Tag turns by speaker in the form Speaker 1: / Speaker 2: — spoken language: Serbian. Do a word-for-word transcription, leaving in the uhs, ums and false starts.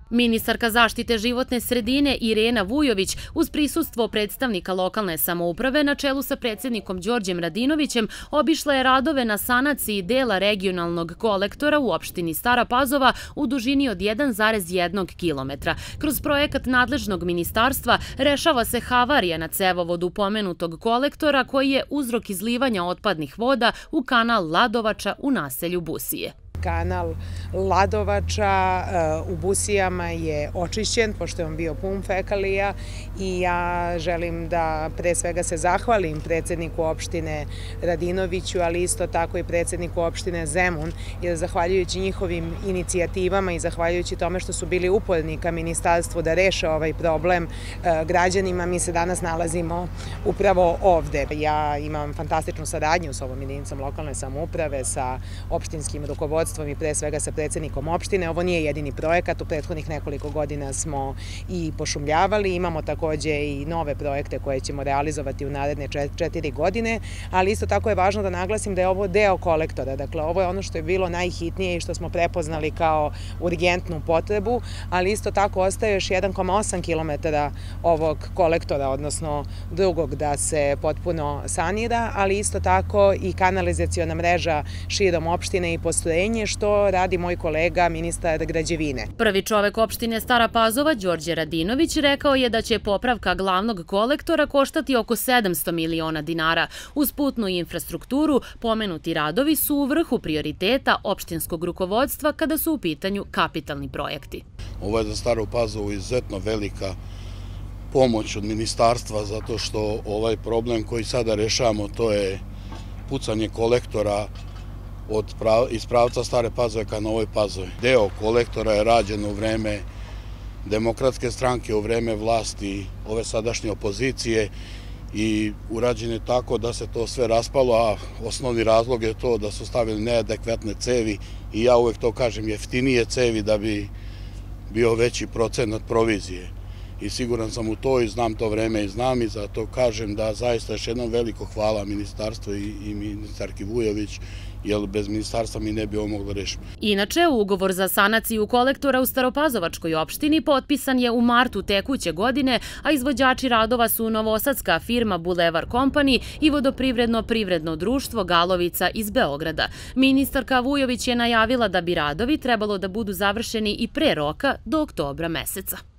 Speaker 1: Ministarka zaštite životne sredine Irena Vujović uz prisustvo predstavnika lokalne samouprave na čelu sa predsjednikom Đorđem Radinovićem obišla je radove na sanaciji dela regionalnog kolektora u opštini Stara Pazova u dužini od jedan zarez jedan kilometra. Kroz projekat nadležnog ministarstva rešava se havarija na cevovodu pomenutog kolektora koji je uzrok izlivanja otpadnih voda u kanal Ladovača u naselju Busije.
Speaker 2: Kanal Ladovača u Busijama je očišćen, pošto je on bio pun fekalija, i ja želim da pre svega se zahvalim predsjedniku opštine Radinoviću, ali isto tako i predsjedniku opštine Zemun, jer zahvaljujući njihovim inicijativama i zahvaljujući tome što su bili uporni ka ministarstvu da reše ovaj problem građanima, mi se danas nalazimo upravo ovde. Ja imam fantastičnu saradnju s ovom jedinicom lokalne samouprave, sa opštinskim rukovodstvom i pre svega sa predsjednikom opštine. Ovo nije jedini projekat, u prethodnih nekoliko godina smo i pošumljavali, imamo takođe i nove projekte koje ćemo realizovati u naredne četiri godine, ali isto tako je važno da naglasim da je ovo deo kolektora, dakle ovo je ono što je bilo najhitnije i što smo prepoznali kao urgentnu potrebu, ali isto tako ostaje još jedan zarez osam kilometara ovog kolektora, odnosno drugog, da se potpuno sanira, ali isto tako i kanalizaciona mreža širom opštine i postrojenje, što radi moj kolega, ministar građevine.
Speaker 1: Prvi čovek opštine Stara Pazova, Đorđe Radinović, rekao je da će popravka glavnog kolektora koštati oko sedamsto miliona dinara. Uz putnu infrastrukturu, pomenuti radovi su u vrhu prioriteta opštinskog rukovodstva kada su u pitanju kapitalni projekti.
Speaker 3: Ovo je za Staru Pazovu izuzetno velika pomoć od ministarstva, zato što ovaj problem koji sada rešavamo, to je pucanje kolektora iz pravca Stare Pazove ka Novoj Pazovi. Deo kolektora je rađen u vreme Demokratske stranke, u vreme vlasti ove sadašnje opozicije, i urađen je tako da se to sve raspalo, a osnovni razlog je to da su stavili neadekvatne cevi, i ja uvek to kažem, jeftinije cevi da bi bio veći procenat provizije. I siguran sam u to i znam to vreme i znam, i zato kažem da zaista još jednom veliko hvala ministarstvu i ministarki Vujović, jer bez ministarstva mi ne bi ovo moglo rešiti.
Speaker 1: Inače, ugovor za sanaciju kolektora u Staropazovačkoj opštini potpisan je u martu tekuće godine, a izvođači radova su novosadska firma Bulevar Company i vodoprivredno-privredno društvo Galovica iz Beograda. Ministarka Vujović je najavila da bi radovi trebalo da budu završeni i pre roka do oktobra meseca.